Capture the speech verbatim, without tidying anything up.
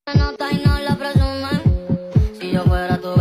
nota y no la presumen. Si yo fuera tu